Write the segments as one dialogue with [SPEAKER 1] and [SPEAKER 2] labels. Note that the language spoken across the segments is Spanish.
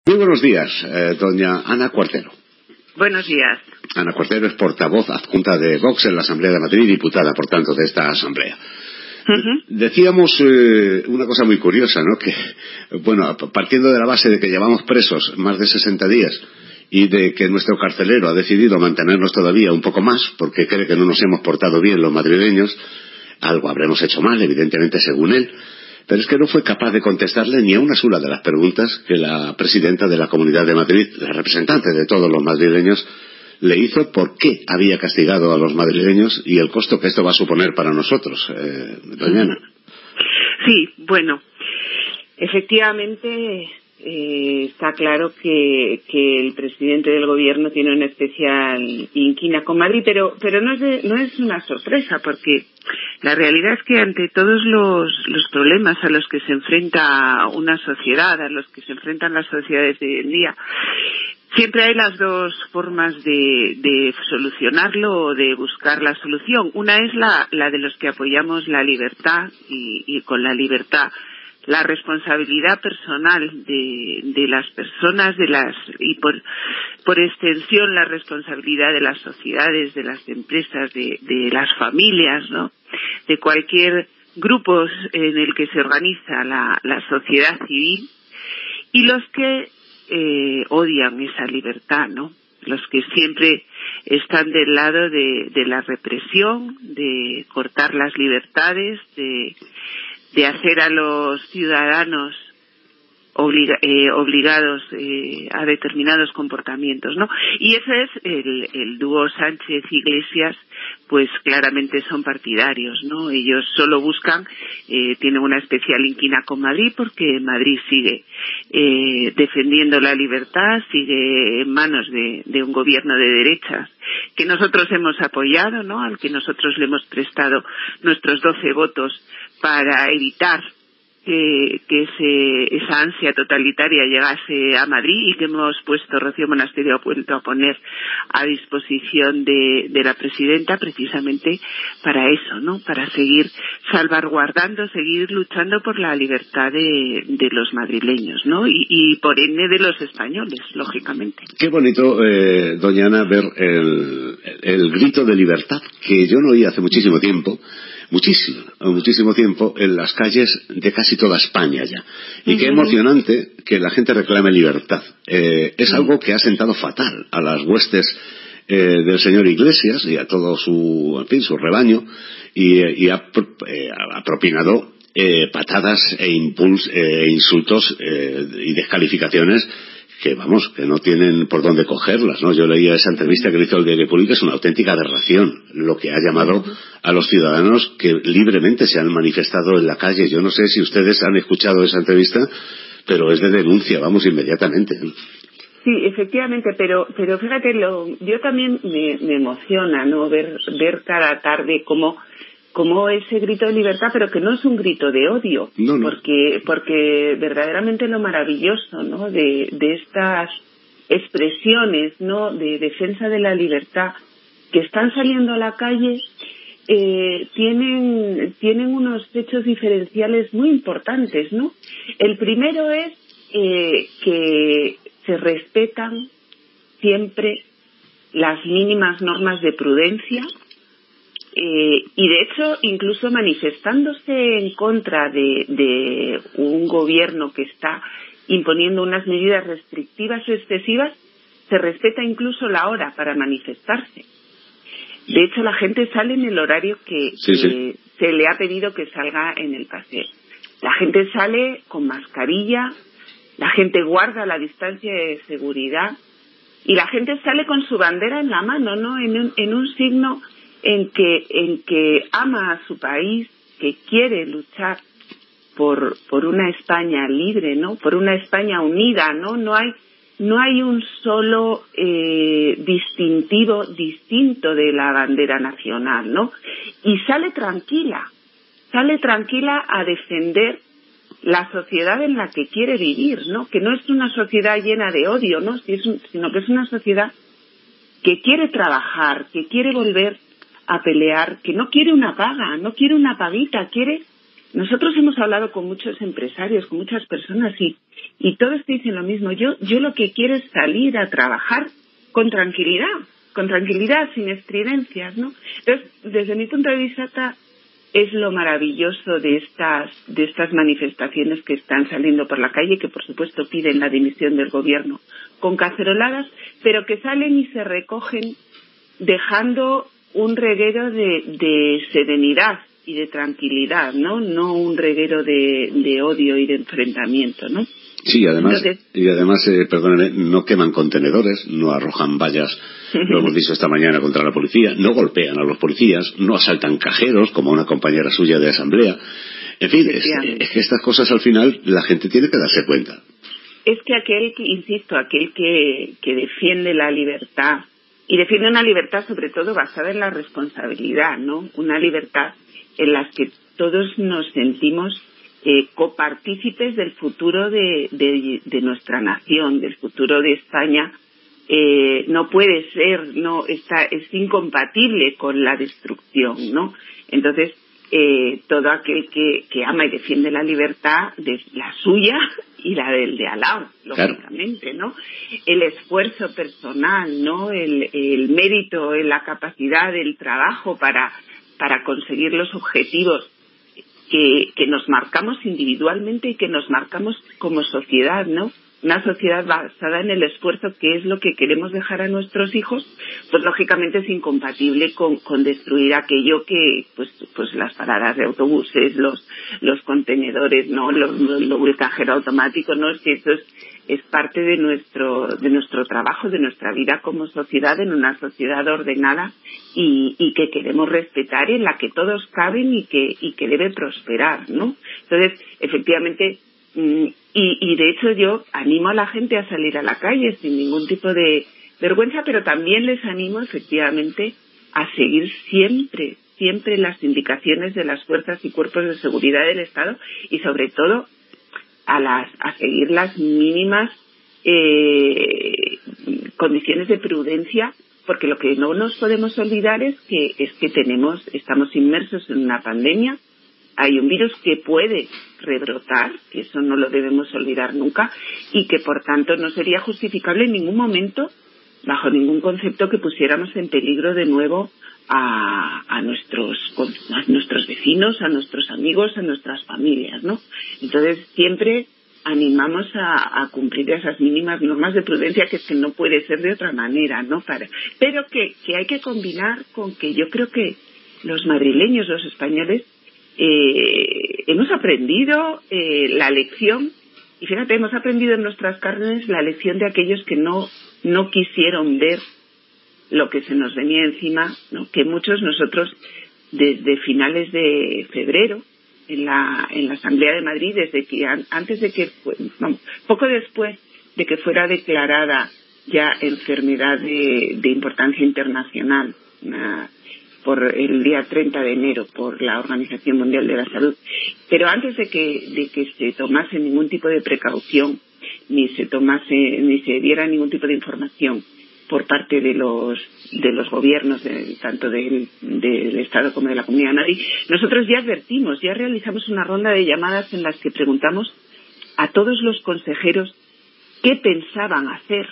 [SPEAKER 1] Muy buenos días, doña Ana Cuartero.
[SPEAKER 2] Buenos días.
[SPEAKER 1] Ana Cuartero es portavoz adjunta de Vox en la Asamblea de Madrid y diputada, por tanto, de esta Asamblea. Decíamos una cosa muy curiosa, ¿no? Que, bueno, partiendo de la base de que llevamos presos más de 60 días y de que nuestro carcelero ha decidido mantenernos todavía un poco más porque cree que no nos hemos portado bien los madrileños, algo habremos hecho mal, evidentemente, según él. Pero es que no fue capaz de contestarle ni a una sola de las preguntas que la presidenta de la Comunidad de Madrid, la representante de todos los madrileños, le hizo por qué había castigado a los madrileños y el costo que esto va a suponer para nosotros, doña Ana.
[SPEAKER 2] Sí, bueno, efectivamente está claro que el presidente del gobierno tiene una especial inquina con Madrid, pero no es una sorpresa, porque la realidad es que ante todos los problemas a los que se enfrenta una sociedad, a los que se enfrentan las sociedades de hoy en día, siempre hay las dos formas de solucionarlo o de buscar la solución. Una es la de los que apoyamos la libertad y con la libertad la responsabilidad personal de las personas, y por extensión la responsabilidad de las sociedades, de las empresas, de las familias, ¿no? De cualquier grupo en el que se organiza la sociedad civil, y los que odian esa libertad, ¿no? Los que siempre están del lado de la represión, de cortar las libertades, de hacer a los ciudadanos obligados a determinados comportamientos, ¿no? Y ese es el dúo Sánchez-Iglesias, pues claramente son partidarios, ¿no? Ellos solo buscan, tienen una especial inquina con Madrid porque Madrid sigue defendiendo la libertad, sigue en manos de un gobierno de derechas que nosotros hemos apoyado, ¿no? Al que nosotros le hemos prestado nuestros 12 votos para evitar que esa ansia totalitaria llegase a Madrid, y que hemos puesto, Rocío Monasterio ha vuelto a poner a disposición de la presidenta precisamente para eso, ¿no? Para seguir salvaguardando, seguir luchando por la libertad de los madrileños, ¿no? Y por ende de los españoles, lógicamente.
[SPEAKER 1] Qué bonito, doña Ana, ver el grito de libertad que yo no oí hace muchísimo tiempo en las calles de casi toda España ya. Y qué emocionante que la gente reclame libertad. Es algo que ha sentado fatal a las huestes del señor Iglesias y a todo su rebaño, y ha propinado patadas e insultos y descalificaciones que, vamos, que no tienen por dónde cogerlas, ¿no? Yo leía esa entrevista que le hizo el Diario Público, es una auténtica aberración lo que ha llamado a los ciudadanos que libremente se han manifestado en la calle. Yo no sé si ustedes han escuchado esa entrevista, pero es de denuncia, vamos, inmediatamente.
[SPEAKER 2] Sí, efectivamente, pero fíjate, yo también me emociona, ¿no? Ver cada tarde cómo ese grito de libertad, pero que no es un grito de odio, no. porque verdaderamente lo maravilloso, ¿no? de estas expresiones, ¿no? de defensa de la libertad que están saliendo a la calle, tienen unos hechos diferenciales muy importantes, ¿no? El primero es que se respetan siempre las mínimas normas de prudencia. Y de hecho, incluso manifestándose en contra de un gobierno que está imponiendo unas medidas restrictivas o excesivas, se respeta incluso la hora para manifestarse. De hecho, la gente sale en el horario que se le ha pedido que salga en el paseo. La gente sale con mascarilla, la gente guarda la distancia de seguridad y la gente sale con su bandera en la mano, ¿no? En un signo en que ama a su país, que quiere luchar por una España libre, ¿no? Por una España unida, ¿no? No hay un solo distintivo distinto de la bandera nacional, ¿no? Y sale tranquila a defender la sociedad en la que quiere vivir, ¿no? Que no es una sociedad llena de odio, ¿no? Sino que es una sociedad que quiere trabajar, que quiere volver a pelear, que no quiere una paga, no quiere una paguita, quiere nosotros hemos hablado con muchos empresarios, con muchas personas y todos te dicen lo mismo. Yo lo que quiero es salir a trabajar con tranquilidad, sin estridencias, ¿no? Entonces, desde mi punto de vista, es lo maravilloso de estas manifestaciones que están saliendo por la calle, que por supuesto piden la dimisión del gobierno con caceroladas, pero que salen y se recogen dejando un reguero de serenidad y de tranquilidad, ¿no? No un reguero de odio y de enfrentamiento, ¿no?
[SPEAKER 1] Sí, además, perdónenme, no queman contenedores, no arrojan vallas, lo hemos dicho esta mañana, contra la policía, no golpean a los policías, no asaltan cajeros, como una compañera suya de asamblea. En fin, es que estas cosas al final la gente tiene que darse cuenta.
[SPEAKER 2] Es que aquel que defiende la libertad, y defiende una libertad sobre todo basada en la responsabilidad, ¿no? Una libertad en la que todos nos sentimos copartícipes del futuro de nuestra nación, del futuro de España. No puede ser, es incompatible con la destrucción, ¿no? Entonces, todo aquel que ama y defiende la libertad, de la suya y la del de al lado, lógicamente, ¿no? El esfuerzo personal, ¿no? El mérito, la capacidad del trabajo para conseguir los objetivos que nos marcamos individualmente y que nos marcamos como sociedad, ¿no? Una sociedad basada en el esfuerzo, que es lo que queremos dejar a nuestros hijos, pues lógicamente es incompatible con destruir aquello que, pues las paradas de autobuses, los contenedores, ¿no? El cajero automático, ¿no? Es que eso es parte de nuestro trabajo, de nuestra vida como sociedad, en una sociedad ordenada y que queremos respetar, en la que todos caben y que debe prosperar, ¿no? Entonces, efectivamente, y de hecho yo animo a la gente a salir a la calle sin ningún tipo de vergüenza, pero también les animo efectivamente a seguir siempre las indicaciones de las fuerzas y cuerpos de seguridad del Estado y sobre todo a seguir las mínimas condiciones de prudencia, porque lo que no nos podemos olvidar es que estamos inmersos en una pandemia. Hay un virus que puede rebrotar, que eso no lo debemos olvidar nunca, y que por tanto no sería justificable en ningún momento, bajo ningún concepto, que pusiéramos en peligro de nuevo a nuestros vecinos, a nuestros amigos, a nuestras familias, ¿no? Entonces siempre animamos a cumplir esas mínimas normas de prudencia, que es que no puede ser de otra manera, ¿no? Pero que hay que combinar con que yo creo que los madrileños, los españoles, hemos aprendido la lección, y fíjate, hemos aprendido en nuestras carnes la lección de aquellos que no quisieron ver lo que se nos venía encima, ¿no? Que muchos nosotros desde finales de febrero en la Asamblea de Madrid, desde que poco después de que fuera declarada ya enfermedad de importancia internacional por el día 30 de enero por la Organización Mundial de la Salud, pero antes de que se tomase ningún tipo de precaución, ni se diera ningún tipo de información por parte de los gobiernos, tanto del Estado como de la Comunidad de Madrid, nosotros ya advertimos, ya realizamos una ronda de llamadas en las que preguntamos a todos los consejeros qué pensaban hacer,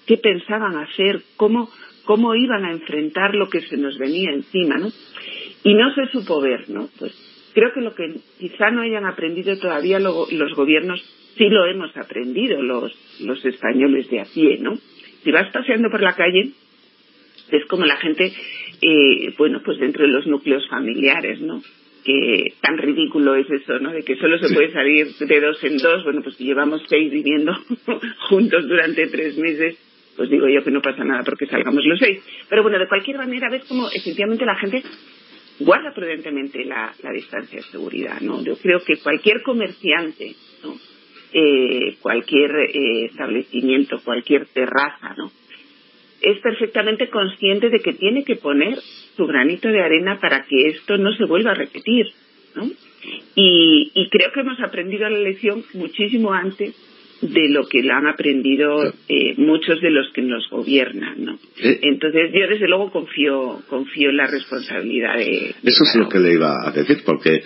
[SPEAKER 2] cómo iban a enfrentar lo que se nos venía encima, ¿no? Y no se supo ver, ¿no? Pues creo que lo que quizá no hayan aprendido todavía los gobiernos, sí lo hemos aprendido los españoles de a pie, ¿no? Si vas paseando por la calle, ves como la gente, pues dentro de los núcleos familiares, ¿no? Que tan ridículo es eso, ¿no? De que solo se puede salir de 2 en 2, bueno, pues si llevamos 6 viviendo juntos durante 3 meses, pues digo yo que no pasa nada porque salgamos los 6. Pero bueno, de cualquier manera ves como efectivamente la gente guarda prudentemente la distancia de seguridad, ¿no? Yo creo que cualquier comerciante, ¿no? Cualquier establecimiento, cualquier terraza, ¿no? Es perfectamente consciente de que tiene que poner su granito de arena para que esto no se vuelva a repetir, ¿no? Y creo que hemos aprendido la lección muchísimo antes de lo que la han aprendido muchos de los que nos gobiernan, ¿no? Entonces yo desde luego confío en la responsabilidad de
[SPEAKER 1] eso es lo que le iba a decir, porque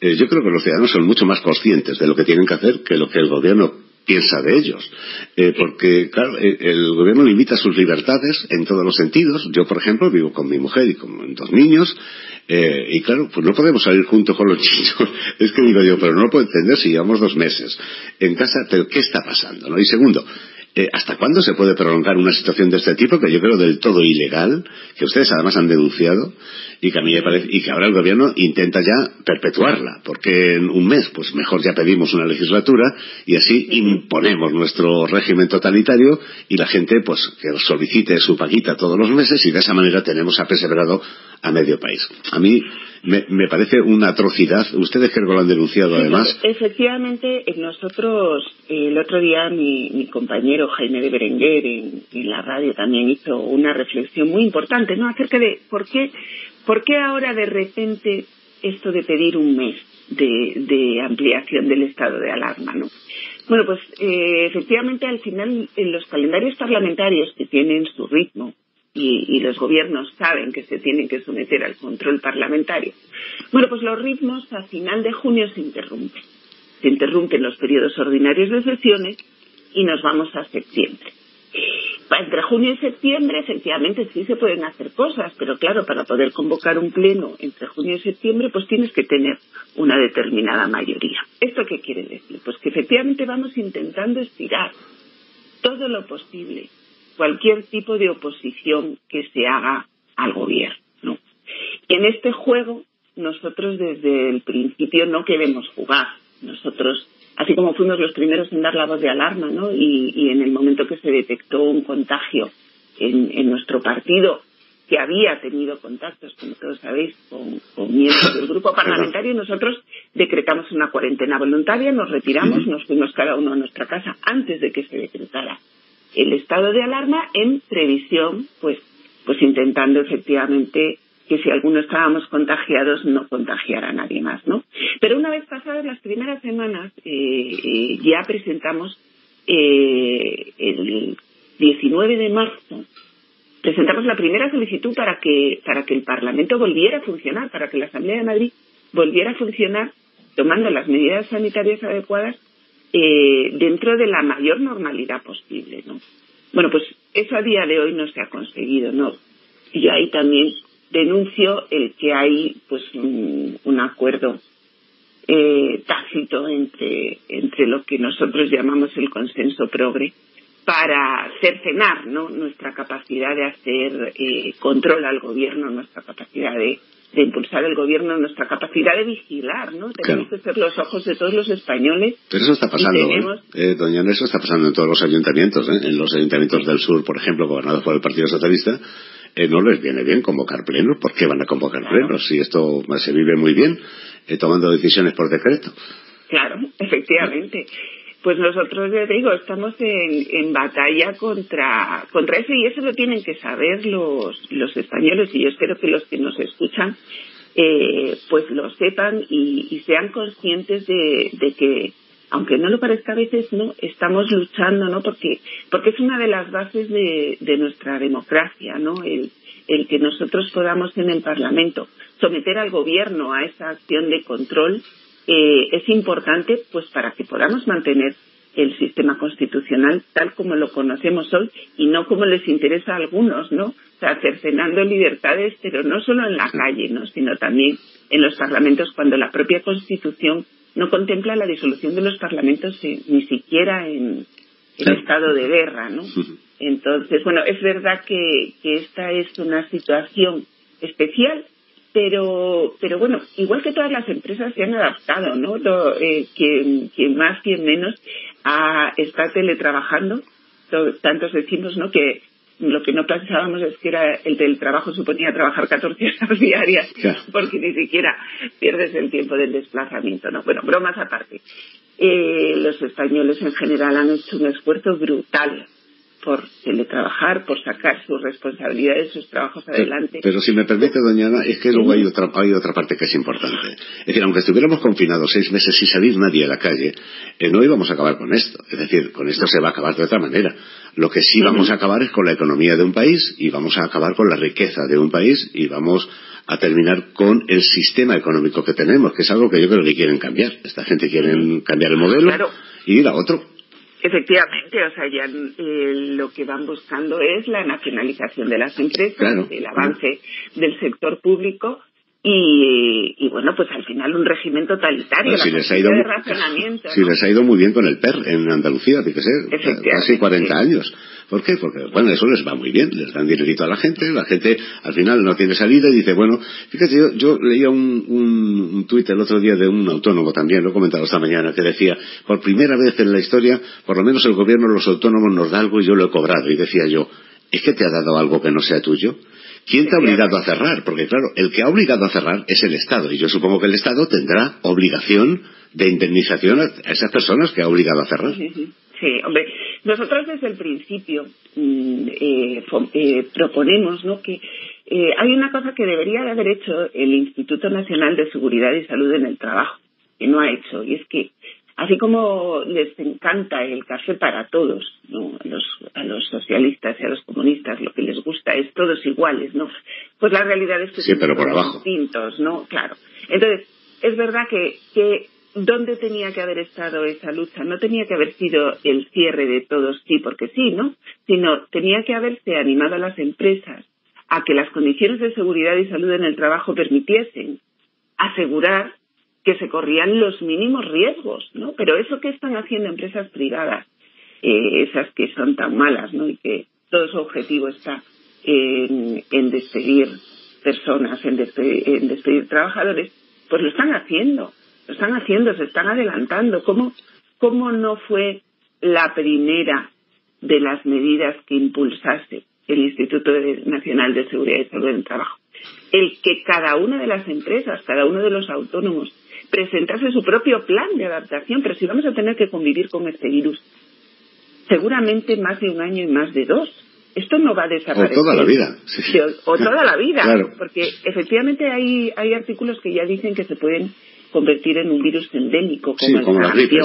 [SPEAKER 1] yo creo que los ciudadanos son mucho más conscientes de lo que tienen que hacer que lo que el gobierno piensa de ellos, porque claro, el gobierno limita sus libertades en todos los sentidos. Yo, por ejemplo, vivo con mi mujer y con 2 niños, y claro, pues no podemos salir juntos con los niños. Es que digo yo, pero no lo puedo entender si llevamos 2 meses en casa, pero ¿qué está pasando, no? Y segundo, ¿hasta cuándo se puede prolongar una situación de este tipo, que yo creo del todo ilegal, que ustedes además han denunciado, y que a mí me parece, y que ahora el gobierno intenta ya perpetuarla, porque en un mes, pues mejor ya pedimos una legislatura y así imponemos nuestro régimen totalitario y la gente, pues, que solicite su paguita todos los meses y de esa manera tenemos apesebrado a medio país. A mí me parece una atrocidad. Ustedes creo que lo han denunciado además.
[SPEAKER 2] Efectivamente, nosotros, el otro día mi compañero Jaime de Berenguer en la radio también hizo una reflexión muy importante, ¿no?, acerca de por qué ahora de repente esto de pedir un mes de ampliación del estado de alarma, ¿no? Bueno, pues efectivamente al final en los calendarios parlamentarios, que tienen su ritmo, y los gobiernos saben que se tienen que someter al control parlamentario. Bueno, pues los ritmos a final de junio se interrumpen. Se interrumpen los periodos ordinarios de sesiones y nos vamos a septiembre. Entre junio y septiembre, efectivamente, sí se pueden hacer cosas, pero claro, para poder convocar un pleno entre junio y septiembre, pues tienes que tener una determinada mayoría. ¿Esto qué quiere decir? Pues que efectivamente vamos intentando estirar todo lo posible cualquier tipo de oposición que se haga al gobierno, ¿no? Y en este juego nosotros desde el principio no queremos jugar. Nosotros, así como fuimos los primeros en dar la voz de alarma, ¿no?, y en el momento que se detectó un contagio en nuestro partido, que había tenido contactos, como todos sabéis, con miembros del grupo parlamentario, nosotros decretamos una cuarentena voluntaria, nos retiramos, nos fuimos cada uno a nuestra casa antes de que se decretara el estado de alarma, en previsión, pues intentando efectivamente que si alguno estábamos contagiados no contagiara a nadie más, ¿no? Pero una vez pasadas las primeras semanas, ya presentamos el 19 de marzo, presentamos la primera solicitud para que el Parlamento volviera a funcionar, para que la Asamblea de Madrid volviera a funcionar tomando las medidas sanitarias adecuadas dentro de la mayor normalidad posible, ¿no? Bueno, pues eso a día de hoy no se ha conseguido, ¿no? Y ahí también denuncio el que hay pues un acuerdo tácito entre lo que nosotros llamamos el consenso progre para cercenar, ¿no?, nuestra capacidad de hacer control al gobierno, nuestra capacidad de impulsar el gobierno, nuestra capacidad de vigilar, ¿no? Tenemos que ser los ojos de todos los españoles.
[SPEAKER 1] Pero eso está pasando, doña Ana, eso está pasando en todos los ayuntamientos, ¿eh? En los ayuntamientos del sur, por ejemplo, gobernados por el Partido Socialista, no les viene bien convocar plenos. ¿Por qué van a convocar plenos si esto se vive muy bien tomando decisiones por decreto?
[SPEAKER 2] Claro, efectivamente. Pues nosotros, ya digo, estamos en batalla contra eso, y eso lo tienen que saber los españoles, y yo espero que los que nos escuchan pues lo sepan y sean conscientes de que, aunque no lo parezca a veces, no estamos luchando, ¿no? Porque es una de las bases de nuestra democracia, ¿no? El que nosotros podamos en el Parlamento someter al gobierno a esa acción de control es importante, pues para que podamos mantener el sistema constitucional tal como lo conocemos hoy y no como les interesa a algunos, ¿no? O sea, cercenando libertades, pero no solo en la calle, ¿no?, sino también en los parlamentos, cuando la propia Constitución no contempla la disolución de los parlamentos ni siquiera en estado de guerra, ¿no? Entonces, bueno, es verdad que esta es una situación especial, pero bueno, igual que todas las empresas se han adaptado, ¿no? Quien más, quien menos está teletrabajando. Tantos decimos, ¿no?, que lo que no pensábamos es que el teletrabajo suponía trabajar 14 horas diarias, porque ni siquiera pierdes el tiempo del desplazamiento, ¿no? Bueno, bromas aparte. Los españoles en general han hecho un esfuerzo brutal por teletrabajar, por sacar sus responsabilidades, sus trabajos adelante.
[SPEAKER 1] Pero si me permite, doña Ana, es que luego hay otra parte que es importante. Es decir, aunque estuviéramos confinados 6 meses sin salir nadie a la calle, no íbamos a acabar con esto. Es decir, con esto se va a acabar de otra manera. Lo que sí vamos a acabar es con la economía de un país, y vamos a acabar con la riqueza de un país, y vamos a terminar con el sistema económico que tenemos, que es algo que yo creo que quieren cambiar. Esta gente quiere cambiar el modelo y ir a otro.
[SPEAKER 2] Efectivamente, o sea, ya lo que van buscando es la nacionalización de las empresas, el avance del sector público y bueno, pues al final un régimen totalitario,
[SPEAKER 1] bueno,
[SPEAKER 2] de racionamiento.
[SPEAKER 1] Si les ha ido muy bien con el PER en Andalucía, fíjese, casi 40 años. ¿Por qué? Porque, bueno, eso les va muy bien, les dan dinerito a la gente al final no tiene salida y dice, bueno, fíjate, yo leía un tuit el otro día de un autónomo también, lo he comentado esta mañana, que decía, por primera vez en la historia, por lo menos el gobierno, los autónomos nos da algo y yo lo he cobrado. Y decía yo, ¿es que te ha dado algo que no sea tuyo? ¿Quién te ha obligado a cerrar? Porque claro, el que ha obligado a cerrar es el Estado, y yo supongo que el Estado tendrá obligación de indemnización a esas personas que ha obligado a cerrar.
[SPEAKER 2] Sí, hombre, nosotros desde el principio proponemos, ¿no?, que hay una cosa que debería de haber hecho el Instituto Nacional de Seguridad y Salud en el Trabajo, que no ha hecho, y es que así como les encanta el café para todos, ¿no?, a los socialistas y a los comunistas lo que les gusta es todos iguales, ¿no? Pues la realidad es que
[SPEAKER 1] sí, pero por abajo.
[SPEAKER 2] Distintos, ¿no? Claro. Entonces, es verdad que ¿dónde tenía que haber estado esa lucha? No tenía que haber sido el cierre de todos sí porque sí, ¿no? Sino tenía que haberse animado a las empresas a que las condiciones de seguridad y salud en el trabajo permitiesen asegurar que se corrían los mínimos riesgos, ¿no? Pero eso que están haciendo empresas privadas, esas que son tan malas, ¿no? Y que todo su objetivo está en despedir personas, en despedir trabajadores, pues lo están haciendo, se están adelantando. ¿Cómo no fue la primera de las medidas que impulsase el Instituto Nacional de Seguridad y Salud en el Trabajo? El que cada una de las empresas, cada uno de los autónomos, presentase su propio plan de adaptación. Pero si vamos a tener que convivir con este virus, seguramente más de un año y más de 2. Esto no va a desaparecer.
[SPEAKER 1] O toda la vida. Sí.
[SPEAKER 2] O toda la vida.
[SPEAKER 1] Claro.
[SPEAKER 2] Porque efectivamente hay artículos que ya dicen que se pueden convertir en un virus endémico, como
[SPEAKER 1] la gripe,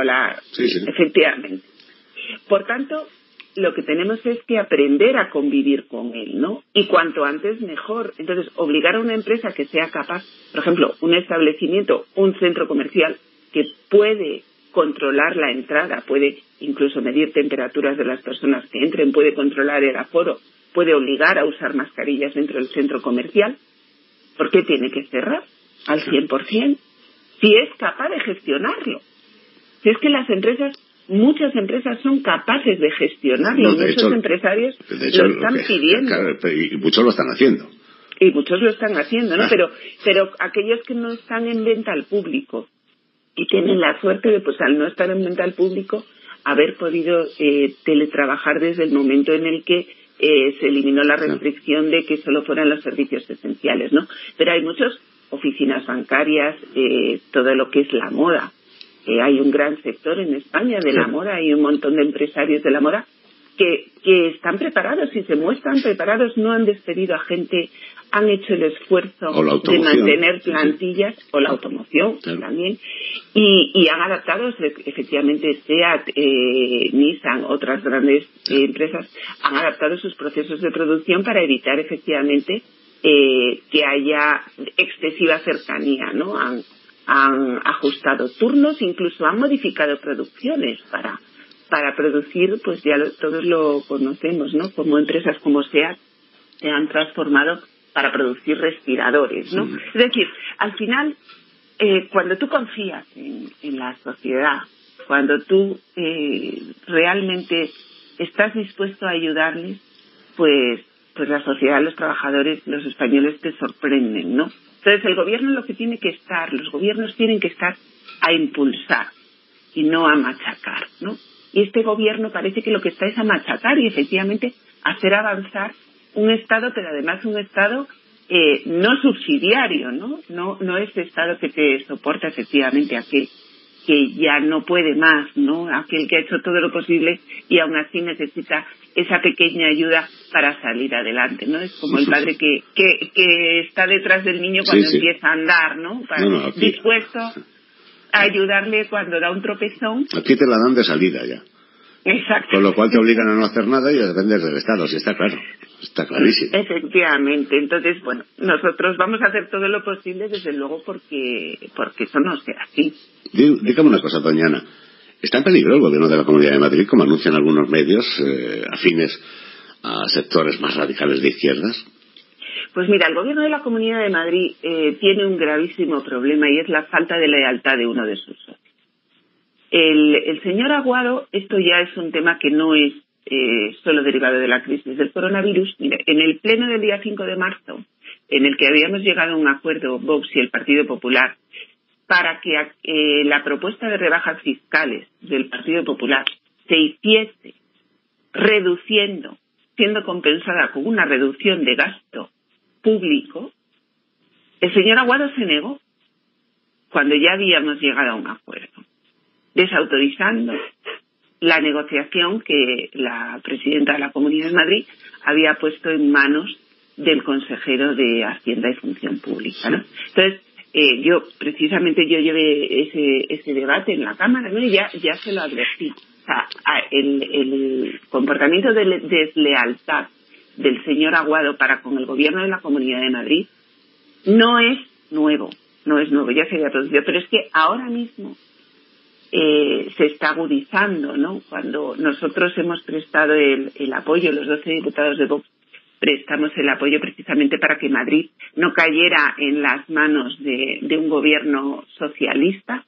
[SPEAKER 2] efectivamente. Por tanto, lo que tenemos es que aprender a convivir con él, ¿no? Y cuanto antes mejor. Entonces, obligar a una empresa que sea capaz, por ejemplo, un establecimiento, un centro comercial que puede controlar la entrada, puede incluso medir temperaturas de las personas que entren, puede controlar el aforo, puede obligar a usar mascarillas dentro del centro comercial. ¿Por qué tiene que cerrar al 100%? Si es capaz de gestionarlo. Si es que muchas empresas son capaces de gestionarlo, muchos empresarios lo están pidiendo.
[SPEAKER 1] Claro, y muchos lo están haciendo.
[SPEAKER 2] Y muchos lo están haciendo, ¿no? Pero aquellos que no están en venta al público y tienen la suerte de, pues al no estar en venta al público, haber podido teletrabajar desde el momento en el que se eliminó la restricción de que solo fueran los servicios esenciales, ¿no? Pero hay muchas oficinas bancarias, todo lo que es la moda. Hay un gran sector en España de la moda, hay un montón de empresarios de la moda que están preparados y se muestran preparados, no han despedido a gente, han hecho el esfuerzo de mantener plantillas, o la automoción también, y han adaptado, efectivamente, SEAT, Nissan, otras grandes empresas, han adaptado sus procesos de producción para evitar efectivamente que haya excesiva cercanía, ¿no? Han ajustado turnos, incluso han modificado producciones para producir, pues ya todos lo conocemos, ¿no? Como empresas como SEAT se han transformado para producir respiradores, ¿no? Es decir, al final, cuando tú confías en la sociedad, cuando tú realmente estás dispuesto a ayudarles, pues la sociedad, los trabajadores, los españoles te sorprenden, ¿no? Entonces los gobiernos tienen que estar a impulsar y no a machacar, ¿no? Y este gobierno parece que lo que está es a machacar y efectivamente hacer avanzar un Estado, pero además un Estado no subsidiario, ¿no? No ese Estado que te soporta efectivamente aquel que ya no puede más, ¿no? Aquel que ha hecho todo lo posible y aún así necesita esa pequeña ayuda para salir adelante, ¿no? Es como el padre que está detrás del niño cuando empieza a andar, ¿no? Dispuesto a ayudarle cuando da un tropezón.
[SPEAKER 1] Aquí te la dan de salida ya.
[SPEAKER 2] Exacto.
[SPEAKER 1] Con lo cual te obligan a no hacer nada y a depender del Estado, sí, está claro. Está clarísimo.
[SPEAKER 2] Efectivamente. Entonces, bueno, nosotros vamos a hacer todo lo posible, desde luego, porque eso no sea así.
[SPEAKER 1] Dígame una cosa, doña Ana. ¿Está en peligro el gobierno de la Comunidad de Madrid, como anuncian algunos medios afines a sectores más radicales de izquierdas?
[SPEAKER 2] Pues mira, el gobierno de la Comunidad de Madrid tiene un gravísimo problema y es la falta de lealtad de uno de sus socios. El señor Aguado, esto ya es un tema que no es solo derivado de la crisis del coronavirus. Mira, en el pleno del día 5 de marzo, en el que habíamos llegado a un acuerdo Vox y el Partido Popular para que la propuesta de rebajas fiscales del Partido Popular se hiciese reduciendo, siendo compensada con una reducción de gasto público, el señor Aguado se negó cuando ya habíamos llegado a un acuerdo, desautorizando la negociación que la presidenta de la Comunidad de Madrid había puesto en manos del consejero de Hacienda y Función Pública, ¿no? Entonces, yo llevé ese debate en la Cámara, ¿no? Y ya se lo advertí. O sea, el comportamiento de deslealtad del señor Aguado para con el gobierno de la Comunidad de Madrid no es nuevo, ya se había producido, pero es que ahora mismo se está agudizando, ¿no? Cuando nosotros hemos prestado el apoyo, los 12 diputados de Vox prestamos el apoyo precisamente para que Madrid no cayera en las manos de un gobierno socialista,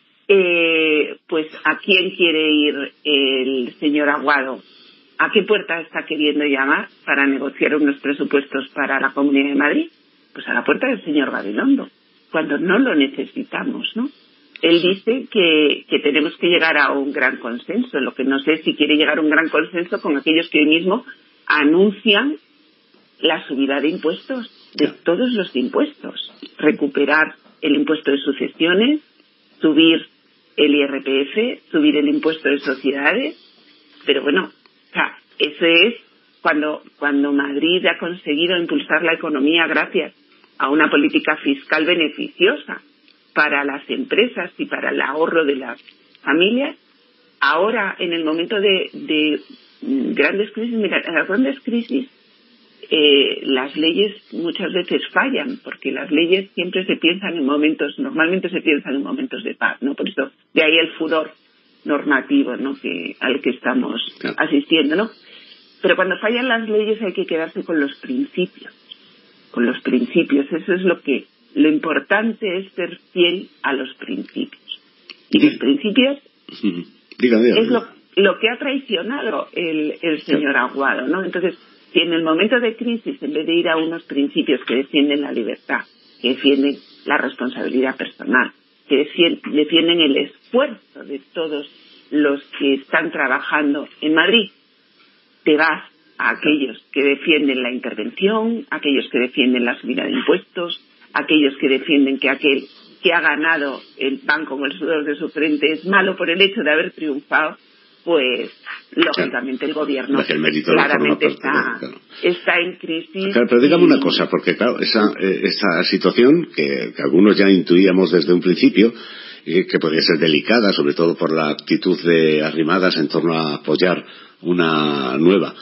[SPEAKER 2] pues ¿a quién quiere ir el señor Aguado? ¿A qué puerta está queriendo llamar para negociar unos presupuestos para la Comunidad de Madrid? Pues a la puerta del señor Gabilondo, cuando no lo necesitamos, ¿no? Él dice que tenemos que llegar a un gran consenso. Lo que no sé es si quiere llegar a un gran consenso con aquellos que hoy mismo anuncian la subida de impuestos, de todos los impuestos. Recuperar el impuesto de sucesiones, subir el IRPF, subir el impuesto de sociedades. Pero bueno, o sea, eso es cuando Madrid ha conseguido impulsar la economía gracias a una política fiscal beneficiosa para las empresas y para el ahorro de las familias. Ahora, en el momento de grandes crisis, mira, en las grandes crisis las leyes muchas veces fallan, porque las leyes siempre normalmente se piensan en momentos de paz, ¿no? Por eso, de ahí el furor normativo, ¿no? al que estamos asistiendo, ¿no? Pero cuando fallan las leyes hay que quedarse con los principios. Eso es lo importante es ser fiel a los principios. Y los principios es lo que ha traicionado el señor Aguado, ¿no? Entonces, si en el momento de crisis, en vez de ir a unos principios que defienden la libertad, que defienden la responsabilidad personal, que defienden el esfuerzo de todos los que están trabajando en Madrid, te vas a aquellos que defienden la intervención, aquellos que defienden la subida de impuestos, aquellos que defienden que aquel que ha ganado el pan con el sudor de su frente es malo por el hecho de haber triunfado, pues lógicamente el gobierno claramente está en crisis.
[SPEAKER 1] Claro, pero dígame una cosa, porque claro, esa situación que algunos ya intuíamos desde un principio, que podría ser delicada, sobre todo por la actitud de Arrimadas en torno a apoyar una nueva,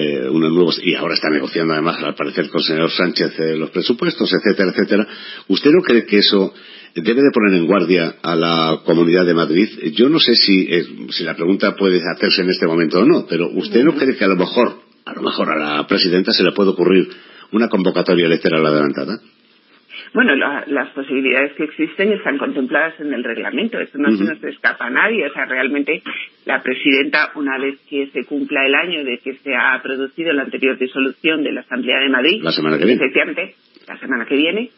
[SPEAKER 1] y ahora está negociando además al parecer con el señor Sánchez los presupuestos, etcétera, etcétera. ¿Usted no cree que eso debe de poner en guardia a la Comunidad de Madrid? Yo no sé si la pregunta puede hacerse en este momento o no, pero ¿usted no cree que a lo mejor a la presidenta se le puede ocurrir una convocatoria electoral adelantada?
[SPEAKER 2] Bueno, las posibilidades que existen están contempladas en el reglamento, eso no se nos escapa a nadie. O sea, realmente la presidenta, una vez que se cumpla el año de que se ha producido la anterior disolución de la Asamblea de Madrid,
[SPEAKER 1] la semana que viene,
[SPEAKER 2] efectivamente, la semana que viene,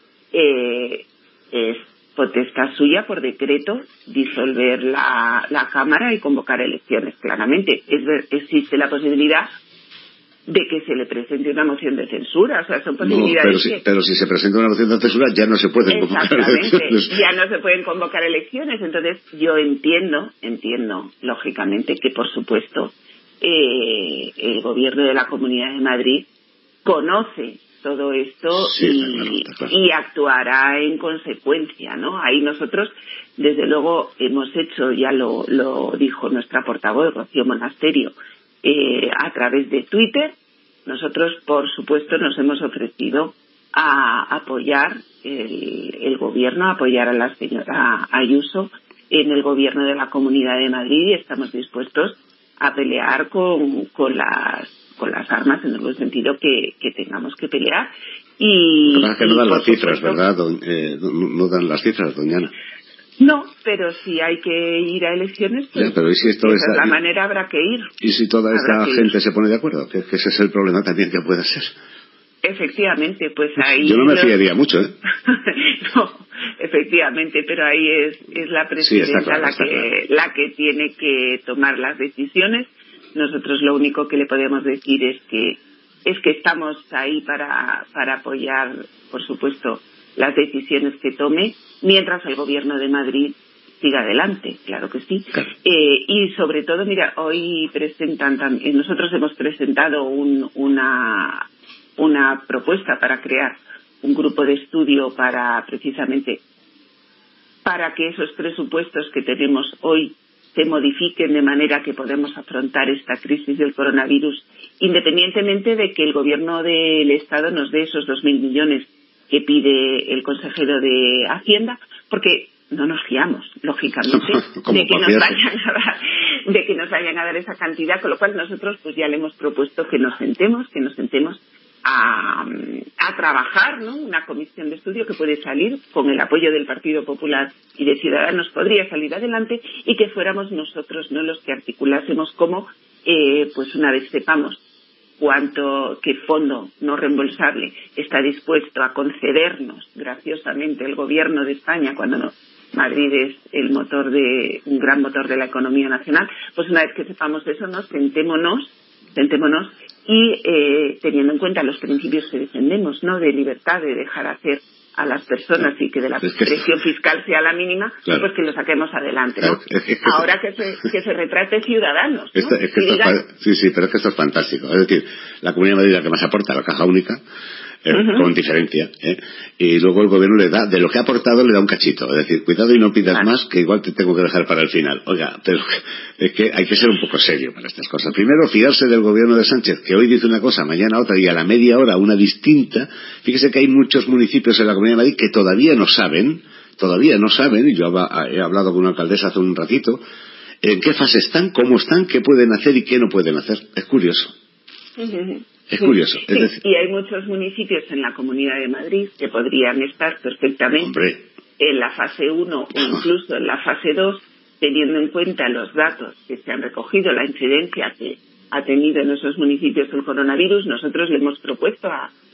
[SPEAKER 2] es potestad suya por decreto disolver la Cámara y convocar elecciones. Claramente existe la posibilidad de que se le presente una moción de censura, o sea, son posibilidades.
[SPEAKER 1] Pero si se presenta una moción de censura ya no se pueden convocar elecciones.
[SPEAKER 2] Ya no se pueden convocar elecciones. Entonces yo entiendo lógicamente que por supuesto el gobierno de la Comunidad de Madrid conoce todo esto
[SPEAKER 1] sí, claro.
[SPEAKER 2] Y actuará en consecuencia, ¿no? Ahí nosotros, desde luego, hemos hecho, ya lo dijo nuestra portavoz, Rocío Monasterio, a través de Twitter. Nosotros, por supuesto, nos hemos ofrecido a apoyar el gobierno, a apoyar a la señora Ayuso en el gobierno de la Comunidad de Madrid, y estamos dispuestos a pelear con las armas en el sentido que tengamos que pelear. Y
[SPEAKER 1] lo que no dan las cifras, ¿verdad? No dan las cifras, doña Ana.
[SPEAKER 2] No, pero si hay que ir a elecciones, pues
[SPEAKER 1] ya, pero ¿y si esto
[SPEAKER 2] esa es la manera, habrá que ir.
[SPEAKER 1] ¿Y si toda esta gente se pone de acuerdo? Que ese es el problema también que pueda ser.
[SPEAKER 2] Efectivamente, pues ahí...
[SPEAKER 1] Yo no me fiaría mucho, ¿eh?
[SPEAKER 2] No, efectivamente, pero ahí es la presidenta la que tiene que tomar las decisiones. Nosotros lo único que le podemos decir es que estamos ahí para apoyar, por supuesto, las decisiones que tome, mientras el Gobierno de Madrid siga adelante, claro que sí.
[SPEAKER 1] Claro.
[SPEAKER 2] Y sobre todo, mira, hoy nosotros hemos presentado una propuesta para crear un grupo de estudio precisamente para que esos presupuestos que tenemos hoy se modifiquen de manera que podamos afrontar esta crisis del coronavirus, independientemente de que el Gobierno del Estado nos dé esos 2.000 millones que pide el consejero de Hacienda, porque no nos fiamos, lógicamente, de que nos vayan a dar esa cantidad, con lo cual nosotros pues ya le hemos propuesto que nos sentemos a trabajar, ¿no? Una comisión de estudio que puede salir con el apoyo del Partido Popular y de Ciudadanos, podría salir adelante, y que fuéramos nosotros, no los que articulásemos cómo, pues una vez sepamos qué fondo no reembolsable está dispuesto a concedernos graciosamente el Gobierno de España cuando Madrid es un gran motor de la economía nacional, pues una vez que sepamos eso, sentémonos y teniendo en cuenta los principios que defendemos, ¿no? De libertad, de dejar hacer a las personas y que de la presión fiscal sea la mínima, claro, pues que lo saquemos adelante, ¿no? Ahora que se retrate Ciudadanos, ¿no?
[SPEAKER 1] Sí, pero es que esto es fantástico. Es decir, la Comunidad de Madrid es la que más aporta, la caja única, con diferencia, y luego el gobierno le da, de lo que ha aportado le da un cachito, es decir, cuidado y no pidas más, que igual te tengo que dejar para el final. Oiga, pero es que hay que ser un poco serio para estas cosas. Primero, fiarse del gobierno de Sánchez, que hoy dice una cosa, mañana otra, y a la media hora una distinta. Fíjese que hay muchos municipios en la Comunidad de Madrid que todavía no saben, y yo he hablado con una alcaldesa hace un ratito, en qué fase están, cómo están, qué pueden hacer y qué no pueden hacer. Es curioso. Es curioso.
[SPEAKER 2] Sí, y hay muchos municipios en la Comunidad de Madrid que podrían estar perfectamente en la fase 1 o incluso en la fase 2, teniendo en cuenta los datos que se han recogido, la incidencia que ha tenido en esos municipios el coronavirus. Nosotros le hemos propuesto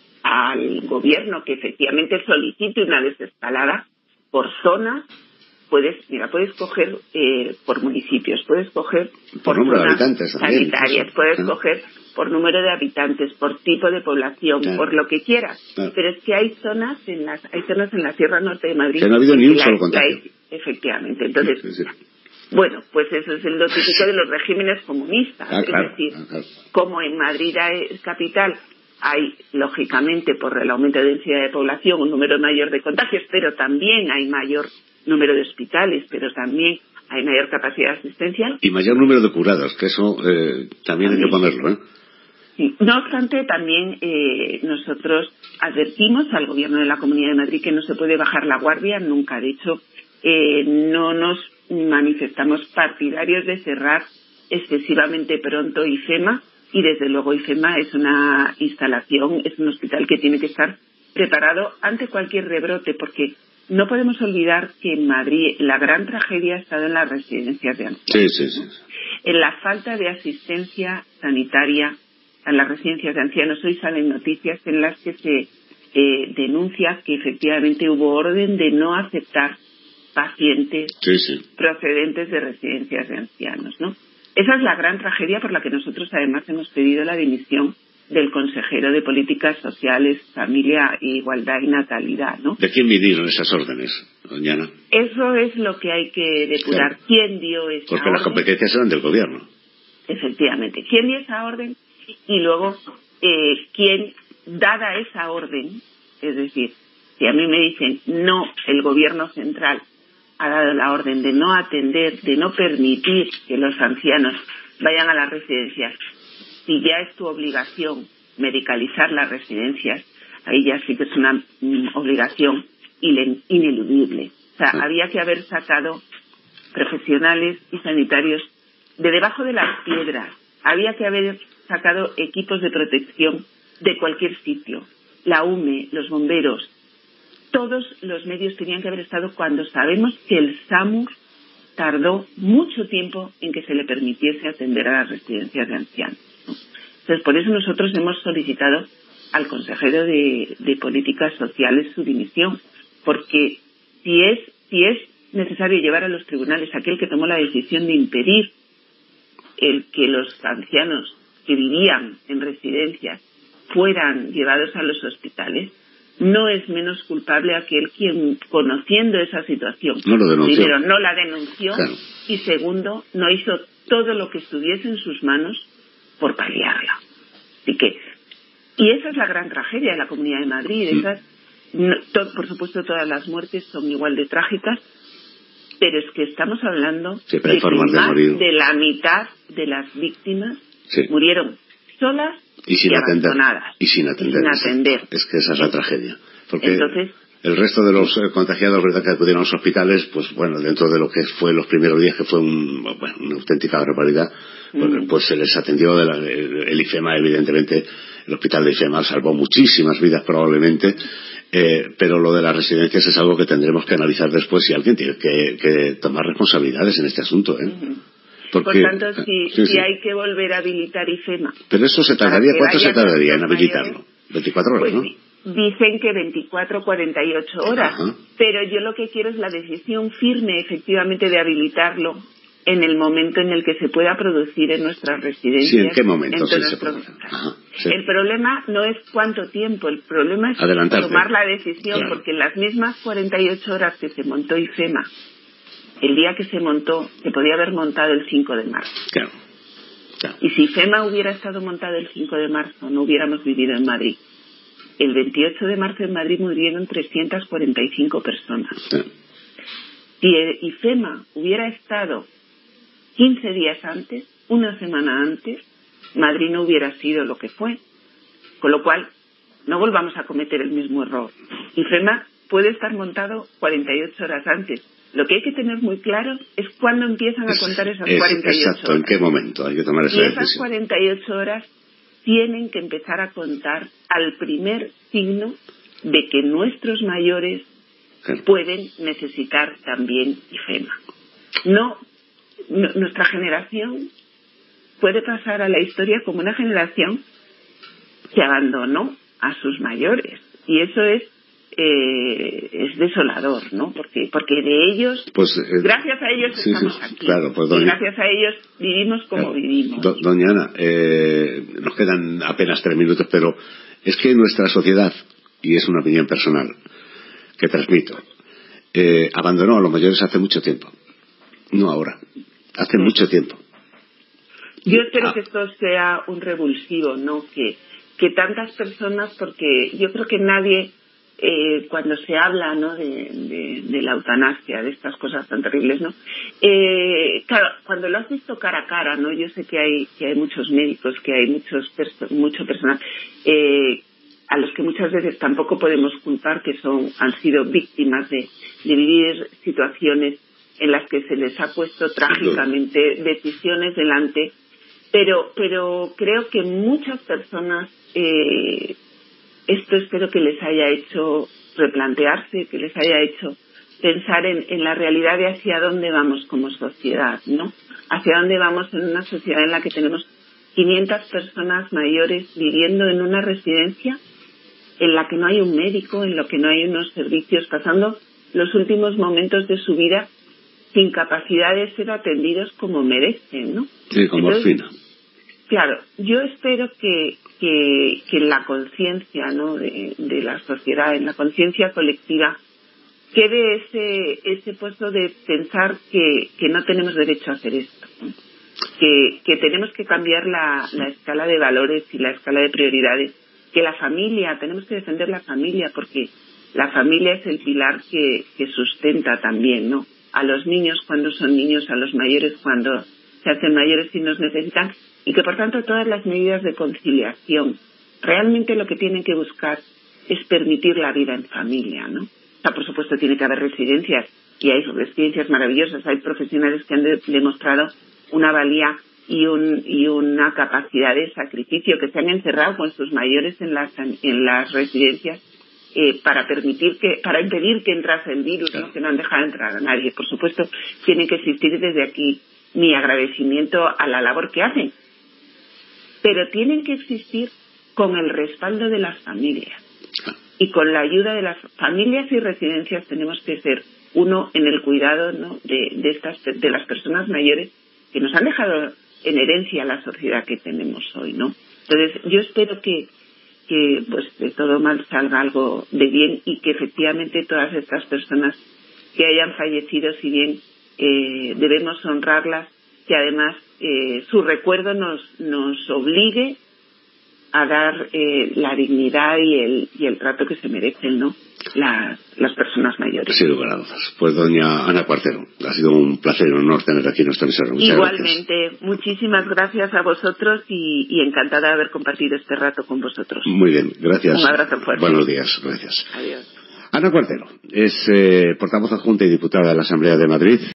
[SPEAKER 2] al Gobierno que efectivamente solicite una desescalada por zonas. Puedes coger por municipios, puedes coger por
[SPEAKER 1] número
[SPEAKER 2] zonas
[SPEAKER 1] de habitantes
[SPEAKER 2] sanitarias, puedes coger por número de habitantes, por tipo de población, por lo que quieras. Pero es que hay zonas en la Sierra Norte de Madrid
[SPEAKER 1] que no ha habido ni un solo contagio.
[SPEAKER 2] Efectivamente. Entonces, bueno, pues eso es lo típico de los regímenes comunistas. Es decir, como en Madrid es capital, hay, lógicamente, por el aumento de densidad de población, un número mayor de contagios, pero también hay mayor número de hospitales, pero también hay mayor capacidad asistencial.
[SPEAKER 1] Y mayor número de curados, que eso también hay que ponerlo, ¿eh?
[SPEAKER 2] Sí. No obstante, también nosotros advertimos al Gobierno de la Comunidad de Madrid que no se puede bajar la guardia nunca. De hecho, no nos manifestamos partidarios de cerrar excesivamente pronto IFEMA, y desde luego IFEMA es una instalación, es un hospital que tiene que estar preparado ante cualquier rebrote, porque no podemos olvidar que en Madrid la gran tragedia ha estado en las residencias de ancianos.
[SPEAKER 1] Sí.
[SPEAKER 2] En la falta de asistencia sanitaria en las residencias de ancianos. Hoy salen noticias en las que se denuncia que efectivamente hubo orden de no aceptar pacientes procedentes de residencias de ancianos, ¿no? Esa es la gran tragedia por la que nosotros además hemos pedido la dimisión del consejero de Políticas Sociales, Familia, Igualdad y Natalidad, ¿no?
[SPEAKER 1] ¿De quién vinieron esas órdenes, doña Ana?
[SPEAKER 2] Eso es lo que hay que depurar. Claro. ¿Quién dio esa orden?
[SPEAKER 1] Porque las competencias eran del gobierno.
[SPEAKER 2] Efectivamente. ¿Quién dio esa orden? Y luego, ¿quién dada esa orden, es decir, si a mí me dicen no, el gobierno central ha dado la orden de no atender, de no permitir que los ancianos vayan a las residencias, si ya es tu obligación medicalizar las residencias, ahí ya sí que es una obligación ineludible. O sea, había que haber sacado profesionales y sanitarios de debajo de las piedras, había que haber sacado equipos de protección de cualquier sitio, la UME, los bomberos, todos los medios tenían que haber estado cuando sabemos que el SAMUR tardó mucho tiempo en que se le permitiese atender a las residencias de ancianos, ¿no? Entonces, por eso nosotros hemos solicitado al consejero de Políticas Sociales su dimisión, porque si es necesario llevar a los tribunales a aquel que tomó la decisión de impedir el que los ancianos que vivían en residencias fueran llevados a los hospitales, no es menos culpable aquel quien, conociendo esa situación, primero no la denunció, claro, y segundo no hizo todo lo que estuviese en sus manos por paliarla. Así que, y esa es la gran tragedia de la Comunidad de Madrid. Por supuesto, todas las muertes son igual de trágicas, pero es que estamos hablando de que más de la mitad de las víctimas murieron solas y abandonadas.
[SPEAKER 1] Y sin atender. Es que esa es la tragedia. Porque entonces, el resto de los contagiados, ¿verdad?, que acudieron a los hospitales, pues bueno, dentro de lo que fue los primeros días, que fue una auténtica barbaridad, pues se les atendió el IFEMA, evidentemente. El hospital de IFEMA salvó muchísimas vidas probablemente, pero lo de las residencias es algo que tendremos que analizar después, si alguien tiene que tomar responsabilidades en este asunto,
[SPEAKER 2] Porque, por tanto, si hay que volver a habilitar IFEMA.
[SPEAKER 1] Pero eso se tardaría, ¿cuánto se tardaría en habilitarlo? 24 horas, pues, ¿no?
[SPEAKER 2] Dicen que 24 o 48 horas. Ajá. Pero yo lo que quiero es la decisión firme, efectivamente, de habilitarlo en el momento en el que se pueda producir en nuestras residencias.
[SPEAKER 1] Sí, ¿en qué momento?
[SPEAKER 2] El problema no es cuánto tiempo, el problema es tomar la decisión, claro, porque en las mismas 48 horas que se montó IFEMA, el día que se montó, se podía haber montado el 5 de marzo.
[SPEAKER 1] Claro.
[SPEAKER 2] Y si IFEMA hubiera estado montado el 5 de marzo, no hubiéramos vivido en Madrid. El 28 de marzo en Madrid murieron 345 personas. Sí. Si IFEMA hubiera estado 15 días antes, una semana antes, Madrid no hubiera sido lo que fue. Con lo cual, no volvamos a cometer el mismo error. IFEMA puede estar montado 48 horas antes. Lo que hay que tener muy claro es cuándo empiezan a contar esas 48
[SPEAKER 1] exacto,
[SPEAKER 2] horas.
[SPEAKER 1] ¿En qué momento hay que tomar esa decisión?
[SPEAKER 2] Y esas 48 horas tienen que empezar a contar al primer signo de que nuestros mayores pueden necesitar también IFEMA. Nuestra generación puede pasar a la historia como una generación que abandonó a sus mayores, y eso es desolador, ¿no? Porque de ellos, gracias a ellos estamos aquí, claro, pues, y gracias a ellos vivimos como vivimos.
[SPEAKER 1] Doña Ana, nos quedan apenas 3 minutos, pero es que nuestra sociedad, y es una opinión personal que transmito, abandonó a los mayores hace mucho tiempo, no ahora, hace mucho tiempo.
[SPEAKER 2] Yo espero que esto sea un revulsivo, ¿no? Que tantas personas, porque yo creo que nadie, cuando se habla, ¿no?, de la eutanasia, de estas cosas tan terribles, ¿no? Claro, cuando lo has visto cara a cara, ¿no? Yo sé que hay muchos médicos, que hay mucho personal, a los que muchas veces tampoco podemos culpar, que han sido víctimas de vivir situaciones en las que se les ha puesto trágicamente decisiones delante, pero creo que muchas personas, esto espero que les haya hecho replantearse, que les haya hecho pensar en la realidad de hacia dónde vamos como sociedad, ¿no? Hacia dónde vamos en una sociedad en la que tenemos 500 personas mayores viviendo en una residencia en la que no hay un médico, en la que no hay unos servicios, pasando los últimos momentos de su vida sin capacidad de ser atendidos como merecen, ¿no?
[SPEAKER 1] Sí, con morfina.
[SPEAKER 2] Claro, yo espero que en la conciencia, ¿no?, de la sociedad, en la conciencia colectiva, quede ese puesto de pensar que no tenemos derecho a hacer esto, ¿no? Que tenemos que cambiar la escala de valores y la escala de prioridades que la familia, tenemos que defender la familia, porque la familia es el pilar que sustenta también, ¿no? A los niños cuando son niños, a los mayores cuando se hacen mayores y nos necesitan, y que por tanto todas las medidas de conciliación realmente lo que tienen que buscar es permitir la vida en familia, ¿no? O sea, por supuesto tiene que haber residencias, y hay residencias maravillosas, hay profesionales que han demostrado una valía y una capacidad de sacrificio, que se han encerrado con sus mayores en las residencias para impedir que entrase el virus, ¿no? Que no han dejado entrar a nadie. Por supuesto, tiene que existir desde aquí mi agradecimiento a la labor que hacen, pero tienen que existir con el respaldo de las familias y con la ayuda de las familias y residencias. Tenemos que ser uno en el cuidado, ¿no? de las personas mayores que nos han dejado en herencia la sociedad que tenemos hoy, ¿no? Entonces, yo espero que pues de todo mal salga algo de bien, y que efectivamente todas estas personas que hayan fallecido, si bien debemos honrarlas, que además su recuerdo nos obligue a dar la dignidad y el trato que se merecen, ¿no? Las personas mayores.
[SPEAKER 1] Sin lugar a dudas. Pues doña Ana Cuartero, ha sido un placer y un honor tener aquí en nuestra emisora.
[SPEAKER 2] Igualmente,
[SPEAKER 1] gracias.
[SPEAKER 2] Muchísimas gracias a vosotros y encantada de haber compartido este rato con vosotros.
[SPEAKER 1] Muy bien, gracias.
[SPEAKER 2] Un abrazo fuerte.
[SPEAKER 1] Buenos días, gracias.
[SPEAKER 2] Adiós.
[SPEAKER 1] Ana Cuartero es portavoz adjunta y diputada de la Asamblea de Madrid.